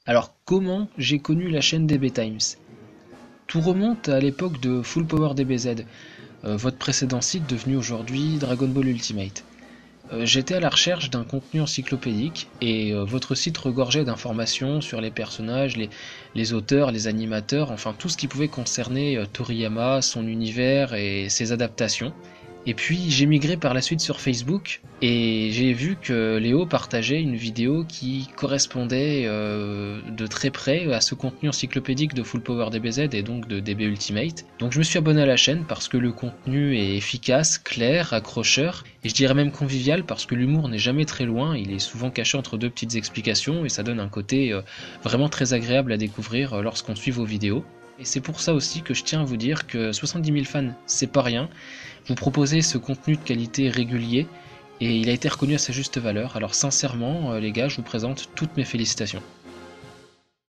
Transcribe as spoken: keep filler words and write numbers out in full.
Alors, comment j'ai connu la chaîne D B Times? Tout remonte à l'époque de Full Power D B Z, euh, votre précédent site devenu aujourd'hui Dragon Ball Ultimate. Euh, J'étais à la recherche d'un contenu encyclopédique et euh, votre site regorgeait d'informations sur les personnages, les, les auteurs, les animateurs, enfin tout ce qui pouvait concerner euh, Toriyama, son univers et ses adaptations. Et puis j'ai migré par la suite sur Facebook et j'ai vu que Léo partageait une vidéo qui correspondait euh, de très près à ce contenu encyclopédique de Full Power D B Z et donc de D B Ultimate. Donc je me suis abonné à la chaîne parce que le contenu est efficace, clair, accrocheur et je dirais même convivial parce que l'humour n'est jamais très loin, il est souvent caché entre deux petites explications et ça donne un côté euh, vraiment très agréable à découvrir euh, lorsqu'on suit vos vidéos. Et c'est pour ça aussi que je tiens à vous dire que soixante-dix mille fans, c'est pas rien. Vous proposez ce contenu de qualité régulier et il a été reconnu à sa juste valeur. Alors sincèrement, euh, les gars, je vous présente toutes mes félicitations.